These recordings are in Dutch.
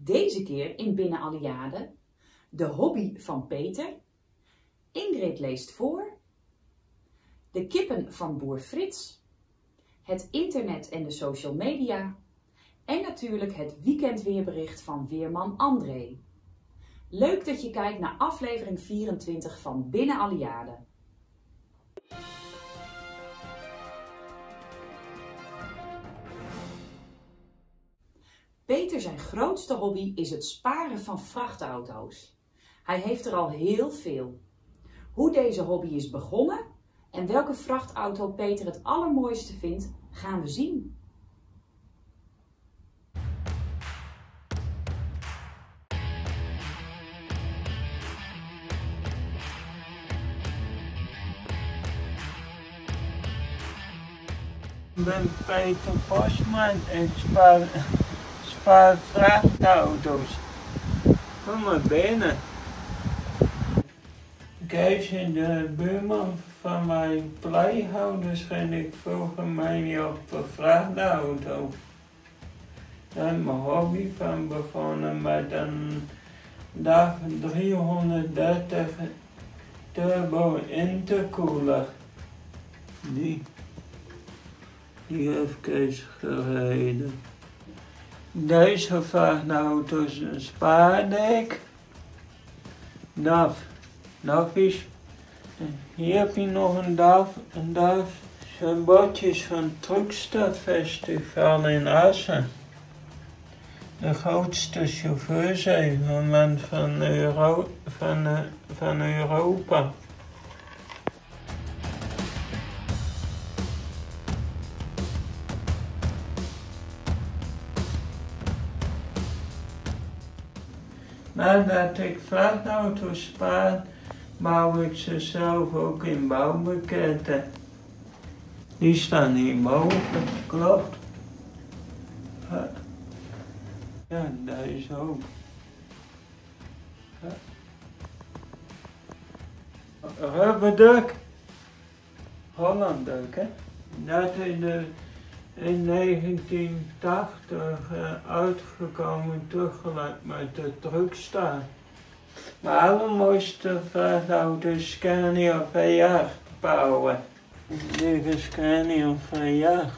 Deze keer in Binnen Alliade de hobby van Peter. Ingrid leest voor. De kippen van boer Frits. Het internet en de social media. En natuurlijk het weekendweerbericht van weerman André. Leuk dat je kijkt naar aflevering 24 van Binnen Alliade. Peter zijn grootste hobby is het sparen van vrachtauto's. Hij heeft er al heel veel. Hoe deze hobby is begonnen en welke vrachtauto Peter het allermooiste vindt, gaan we zien. Ik ben Peter Bosman en spaar vrachtauto's. Kom maar binnen. Kees, de buurman van mijn pleegouders, en ik vroeg mij op een vrachtauto. Daar is mijn hobby van begonnen met een DAF 330 turbo intercooler. Die heeft Kees gereden. Deze vrachtauto's spaarde ik. DAF. Hier heb je nog een DAF. Zijn bordjes van het Truckstadfestival in Assen. De grootste chauffeursevenement van Europa. Nadat ik vrachtauto's spaar, bouw ik ze zelf ook in bouwbakketten. Die staan hierboven, klopt. Ja, deze ook. Rubberduk. Hollandduk, hè. Dat is in 1980 uitgekomen tegelijk met de Truckstad. Mijn allermooiste vrachtauto is Scania V8 bouwen. Deze Scania V8.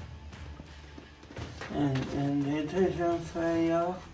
En dit is een V8.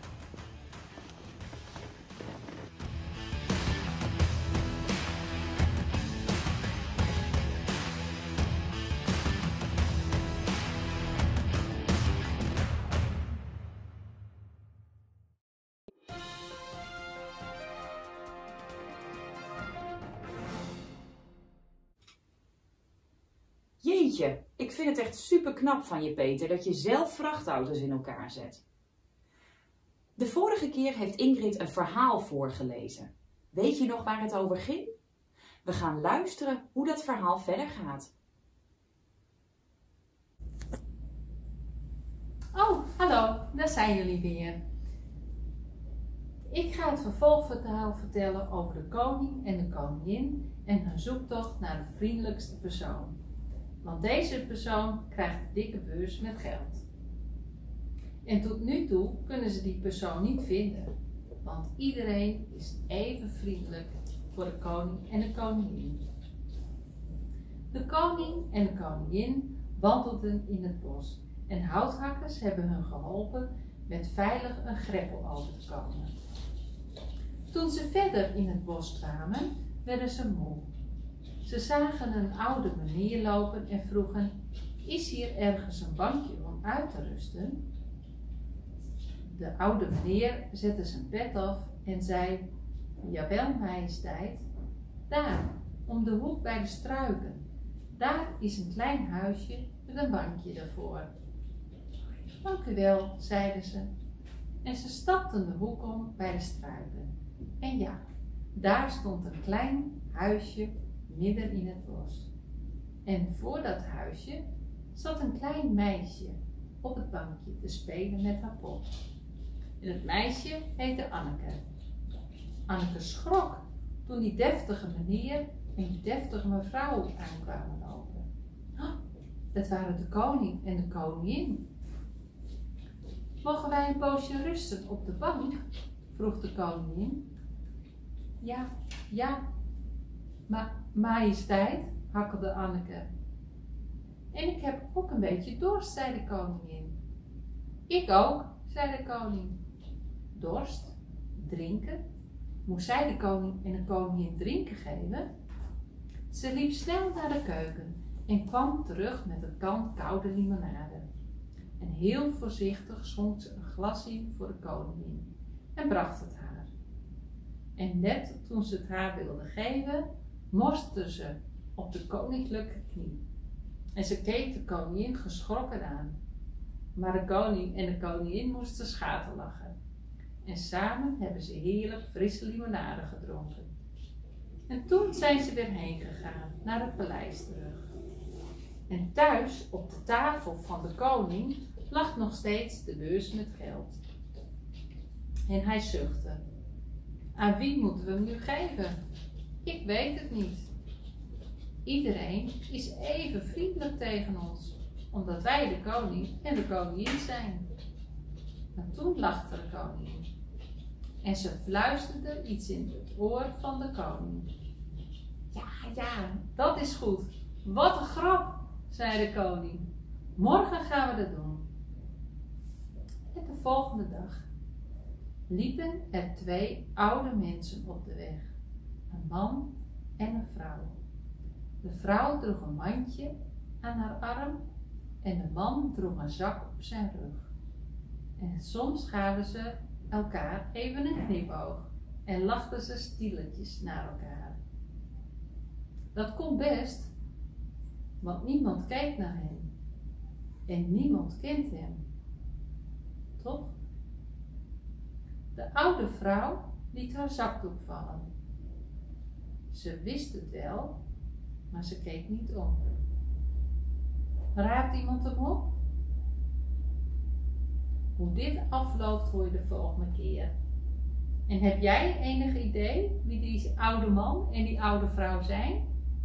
Jeetje, ik vind het echt super knap van je, Peter, dat je zelf vrachtauto's in elkaar zet. De vorige keer heeft Ingrid een verhaal voorgelezen. Weet je nog waar het over ging? We gaan luisteren hoe dat verhaal verder gaat. Oh, hallo, daar zijn jullie weer. Ik ga het vervolgverhaal vertellen over de koning en de koningin en hun zoektocht naar de vriendelijkste persoon. Want deze persoon krijgt een dikke beurs met geld. En tot nu toe kunnen ze die persoon niet vinden, want iedereen is even vriendelijk voor de koning en de koningin. De koning en de koningin wandelden in het bos en houthakkers hebben hun geholpen met veilig een greppel over te komen. Toen ze verder in het bos kwamen, werden ze moe. Ze zagen een oude meneer lopen en vroegen: is hier ergens een bankje om uit te rusten? De oude meneer zette zijn pet af en zei: jawel, majesteit, daar, om de hoek bij de struiken. Daar is een klein huisje met een bankje ervoor. Dank u wel, zeiden ze. En ze stapten de hoek om bij de struiken. En ja, daar stond een klein huisje midden in het bos. En voor dat huisje zat een klein meisje op het bankje te spelen met haar pop. En het meisje heette Anneke. Anneke schrok toen die deftige meneer en die deftige mevrouw aankwamen lopen. Het waren de koning en de koningin. Mogen wij een poosje rusten op de bank? Vroeg de koningin. Ja, majesteit, hakkelde Anneke. En ik heb ook een beetje dorst, zei de koningin. Ik ook, zei de koning. Dorst? Drinken? Moest zij de koning en de koningin drinken geven? Ze liep snel naar de keuken en kwam terug met een kan koude limonade. En heel voorzichtig schonk ze een glas in voor de koningin en bracht het haar. En net toen ze het haar wilde geven, morste ze op de koninklijke knie. En ze keek de koningin geschrokken aan. Maar de koning en de koningin moesten schaterlachen. En samen hebben ze heerlijk frisse limonade gedronken. En toen zijn ze weer heen gegaan, naar het paleis terug. En thuis, op de tafel van de koning, lag nog steeds de beurs met geld. En hij zuchtte. Aan wie moeten we hem nu geven? Ik weet het niet. Iedereen is even vriendelijk tegen ons, omdat wij de koning en de koningin zijn. En toen lachte de koningin. En ze fluisterde iets in het oor van de koning. Ja, dat is goed. Wat een grap, zei de koning. Morgen gaan we dat doen. En de volgende dag liepen er 2 oude mensen op de weg. Een man en een vrouw. De vrouw droeg een mandje aan haar arm en de man droeg een zak op zijn rug. En soms gaven ze elkaar even een knipoog en lachten ze stilletjes naar elkaar. Dat kon best, want niemand kijkt naar hem en niemand kent hem. Toch? De oude vrouw liet haar zakdoek vallen. Ze wist het wel, maar ze keek niet om. Raadt iemand hem op? Hoe dit afloopt hoor je de volgende keer. En heb jij enig idee wie die oude man en die oude vrouw zijn?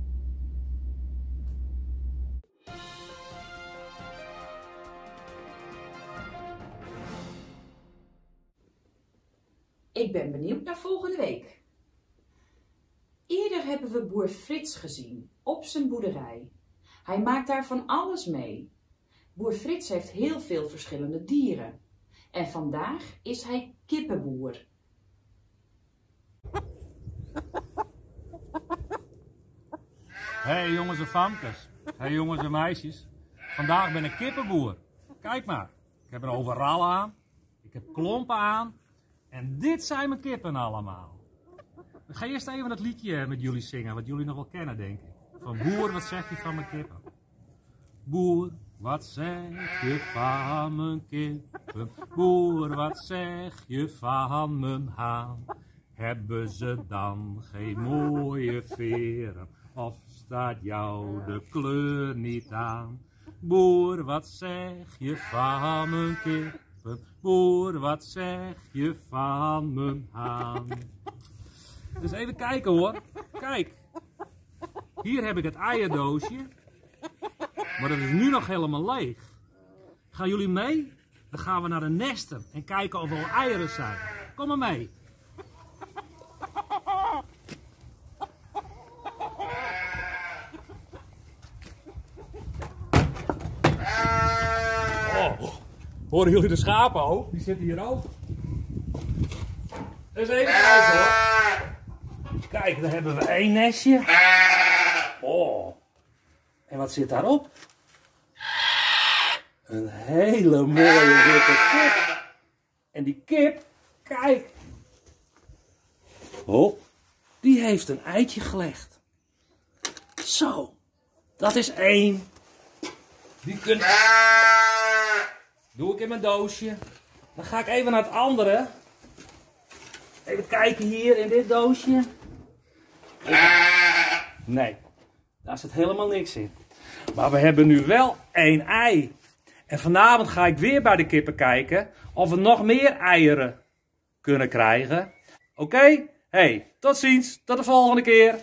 Ik ben benieuwd naar volgende week. Eerder hebben we boer Frits gezien, op zijn boerderij. Hij maakt daar van alles mee. Boer Frits heeft heel veel verschillende dieren. En vandaag is hij kippenboer. Hey jongens en famkes, hey jongens en meisjes. Vandaag ben ik kippenboer. Kijk maar, ik heb een overal aan, ik heb klompen aan en dit zijn mijn kippen allemaal. Ik ga eerst even dat liedje met jullie zingen, wat jullie nog wel kennen denk ik. Van boer, wat zeg je van mijn kippen? Boer, wat zeg je van mijn kippen? Boer, wat zeg je van mijn haan? Hebben ze dan geen mooie veren? Of staat jou de kleur niet aan? Boer, wat zeg je van mijn kippen? Boer, wat zeg je van mijn haan? Dus even kijken hoor. Kijk. Hier heb ik het eierdoosje. Maar dat is nu nog helemaal leeg. Gaan jullie mee? Dan gaan we naar de nesten en kijken of er al eieren zijn. Kom maar mee. Oh, horen jullie de schapen ook? Die zitten hier ook. Dus even kijken hoor. Kijk, daar hebben we 1 nestje. Oh. En wat zit daarop? Een hele mooie witte kip. En die kip, kijk. Oh, die heeft een eitje gelegd. Zo, dat is 1. Die kunnen... Doe ik in mijn doosje. Dan ga ik even naar het andere. Even kijken hier in dit doosje. Nee, daar zit helemaal niks in. Maar we hebben nu wel 1 ei. En vanavond ga ik weer bij de kippen kijken of we nog meer eieren kunnen krijgen. Oké? Hey, tot ziens. Tot de volgende keer.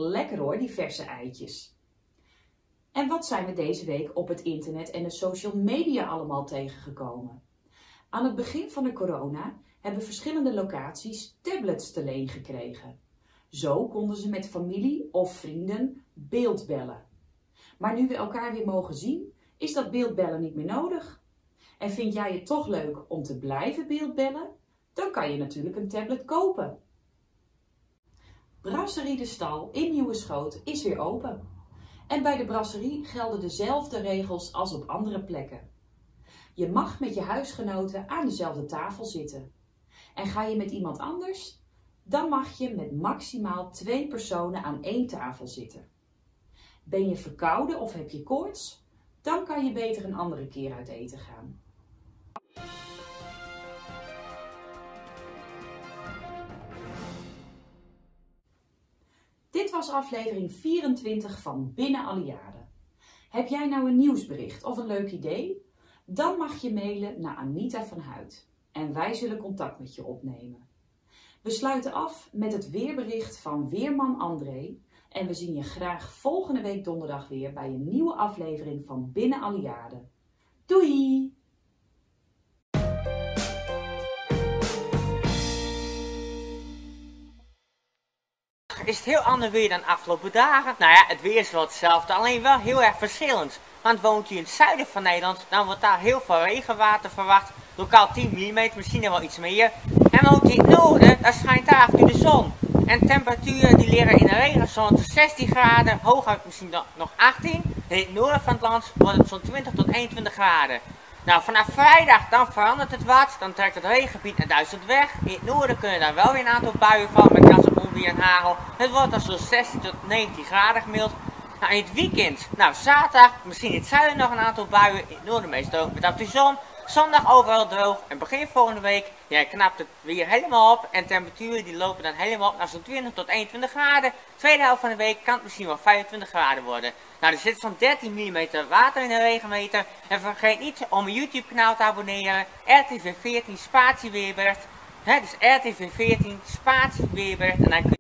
lekker hoor, die verse eitjes. En wat zijn we deze week op het internet en de social media allemaal tegengekomen? Aan het begin van de corona hebben verschillende locaties tablets te leen gekregen. Zo konden ze met familie of vrienden beeldbellen. Maar nu we elkaar weer mogen zien, is dat beeldbellen niet meer nodig. En vind jij het toch leuk om te blijven beeldbellen? Dan kan je natuurlijk een tablet kopen. Brasserie De Stal in Nieuweschot is weer open. En bij de brasserie gelden dezelfde regels als op andere plekken. Je mag met je huisgenoten aan dezelfde tafel zitten. En ga je met iemand anders, dan mag je met maximaal 2 personen aan 1 tafel zitten. Ben je verkouden of heb je koorts? Dan kan je beter een andere keer uit eten gaan. Dit was aflevering 24 van Binnen Alliade. Heb jij nou een nieuwsbericht of een leuk idee? Dan mag je mailen naar Anita van Huid en wij zullen contact met je opnemen. We sluiten af met het weerbericht van weerman André en we zien je graag volgende week donderdag weer bij een nieuwe aflevering van Binnen Alliade. Doei! Is het heel ander weer dan afgelopen dagen? Nou ja, het weer is wel hetzelfde, alleen wel heel erg verschillend. Want woont u in het zuiden van Nederland, dan wordt daar heel veel regenwater verwacht. Lokaal 10 mm, misschien wel iets meer. En woont u in het noorden, dan schijnt daar af en toe de zon. En temperaturen die liggen in de regenzone tot 16 graden, hooguit misschien nog 18. In het noorden van het land wordt het zo'n 20 tot 21 graden. Nou, vanaf vrijdag dan verandert het wat, dan trekt het regengebied naar Duitsland weg. In het noorden kunnen daar wel weer een aantal buien vallen met kans op onweer en hagel. Het wordt dan zo'n 16 tot 19 graden gemiddeld. Nou, in het weekend, nou zaterdag, misschien in het zuiden nog een aantal buien, in het noorden meestal ook met af en toe zon. Zondag overal droog en begin volgende week knapt het weer helemaal op en temperaturen die lopen dan helemaal op naar zo'n 20 tot 21 graden. Tweede helft van de week kan het misschien wel 25 graden worden. Nou, er zit zo'n 13 mm water in de regenmeter en vergeet niet om mijn YouTube kanaal te abonneren, RTV 14 Spatie Weerbericht. Dus RTV 14 Spatie Weerbericht en dan kun je